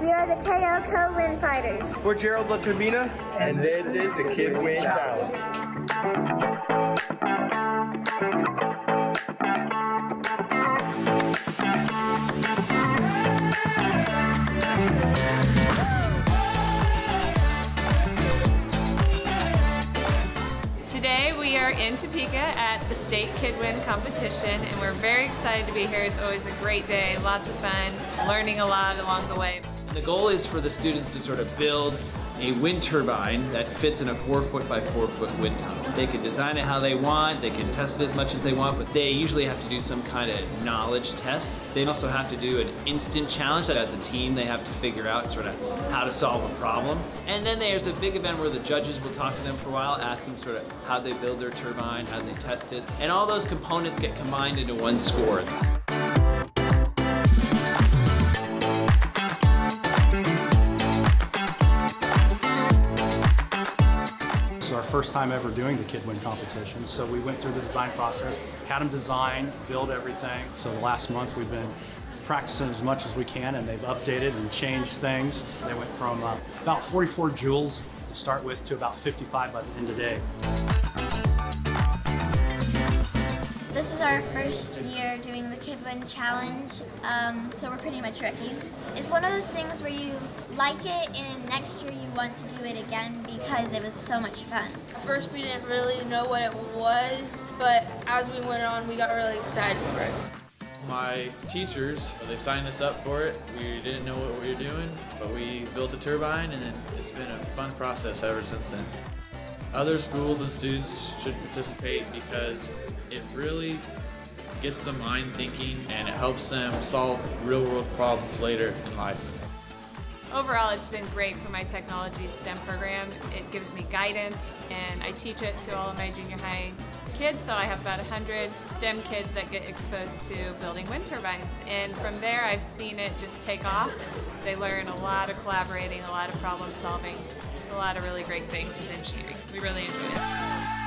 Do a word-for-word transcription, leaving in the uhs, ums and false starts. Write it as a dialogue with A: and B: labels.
A: We are the K O KidWind Fighters.
B: We're Gerald LaTurbina,
C: and this is the KidWind Challenge.
D: Today we are in Topeka at the state KidWind competition, and we're very excited to be here. It's always a great day, lots of fun, learning a lot along the way.
E: The goal is for the students to sort of build a wind turbine that fits in a four foot by four foot wind tunnel. They can design it how they want, they can test it as much as they want, but they usually have to do some kind of knowledge test. They also have to do an instant challenge that as a team they have to figure out sort of how to solve a problem. And then there's a big event where the judges will talk to them for a while, ask them sort of how they build their turbine, how they test it, and all those components get combined into one score.
F: Our first time ever doing the KidWind competition, so we went through the design process, had them design, build everything. So the last month we've been practicing as much as we can, and they've updated and changed things. They went from uh, about forty-four joules to start with to about fifty-five by the end of the day.
A: This is our first year doing the KidWind Challenge, um, so we're pretty much rookies. It's one of those things where you like it and next year you want to do it again because it was so much fun.
G: First we didn't really know what it was, but as we went on we got really excited for it.
H: My teachers, they signed us up for it. We didn't know what we were doing, but we built a turbine, and then it's been a fun process ever since then. Other schools and students should participate because it really gets the mind thinking and it helps them solve real world problems later in life.
D: Overall, it's been great for my technology STEM program. It gives me guidance, and I teach it to all of my junior high kids, so I have about one hundred STEM kids that get exposed to building wind turbines. And from there, I've seen it just take off. They learn a lot of collaborating, a lot of problem solving, just a lot of really great things with engineering. We really enjoy it.